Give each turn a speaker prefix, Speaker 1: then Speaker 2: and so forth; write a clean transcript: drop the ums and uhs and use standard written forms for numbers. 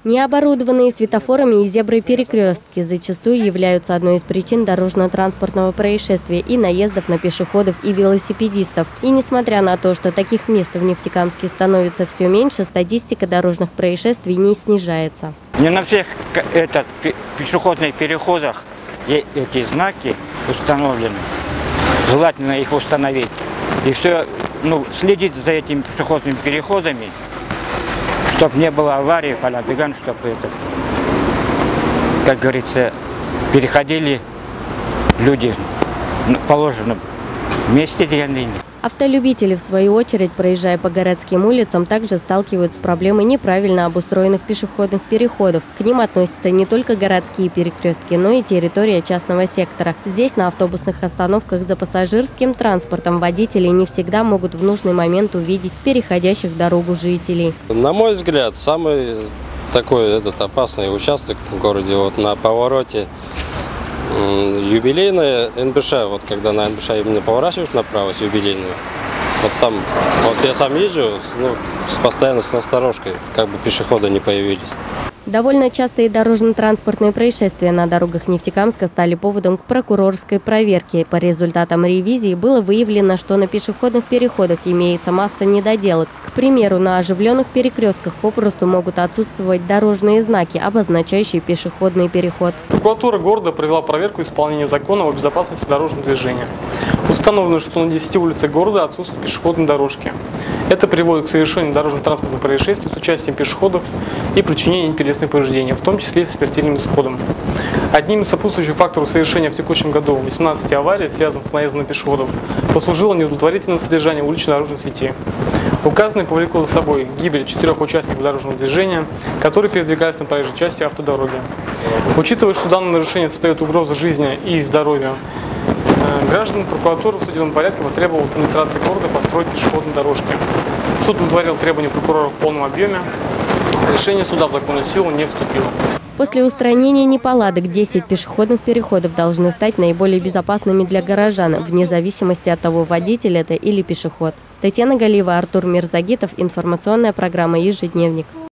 Speaker 1: Необорудованные светофорами и зебры-перекрестки зачастую являются одной из причин дорожно-транспортного происшествия и наездов на пешеходов и велосипедистов. И несмотря на то, что таких мест в Нефтекамске становится все меньше, статистика дорожных происшествий не снижается.
Speaker 2: Не на всех пешеходных переходах эти знаки установлены. Желательно их установить. И все, следить за этими пешеходными переходами, чтобы не было аварии, полядыган, чтобы как говорится, переходили люди в положенном месте, где они.
Speaker 1: Автолюбители, в свою очередь, проезжая по городским улицам, также сталкиваются с проблемой неправильно обустроенных пешеходных переходов. К ним относятся не только городские перекрестки, но и территория частного сектора. Здесь, на автобусных остановках за пассажирским транспортом, водители не всегда могут в нужный момент увидеть переходящих дорогу жителей.
Speaker 3: На мой взгляд, самый такой опасный участок в городе, на повороте Юбилейная, НБШ, когда на НБШ именно поворачиваешь направо с Юбилейного, там, я сам езжу, постоянно с насторожкой, как бы пешеходы не появились.
Speaker 1: Довольно частые дорожно-транспортные происшествия на дорогах Нефтекамска стали поводом к прокурорской проверке. По результатам ревизии было выявлено, что на пешеходных переходах имеется масса недоделок. К примеру, на оживленных перекрестках попросту могут отсутствовать дорожные знаки, обозначающие пешеходный переход.
Speaker 4: Прокуратура города провела проверку исполнения закона о безопасности дорожного движения. Установлено, что на 10 улицах города отсутствуют пешеходные дорожки. Это приводит к совершению дорожно-транспортных происшествий с участием пешеходов и причинению телесных повреждений, в том числе и с смертельным исходом. Одним из сопутствующих факторов совершения в текущем году 18 аварий, связанных с наездом на пешеходов, послужило неудовлетворительное содержание уличной дорожной сети. Указанное повлекло за собой гибель 4 участников дорожного движения, которые передвигались на проезжей части автодороги. Учитывая, что данное нарушение создает угрозу жизни и здоровью граждан, прокуратура в судебном порядке потребовала от администрации города построить пешеходные дорожки. Суд удовлетворил требования прокурора в полном объеме. Решение суда в законную силу не вступило.
Speaker 1: После устранения неполадок 10 пешеходных переходов должны стать наиболее безопасными для горожан, вне зависимости от того, водитель это или пешеход. Татьяна Галиева, Артур Мирзагитов. Информационная программа «Ежедневник».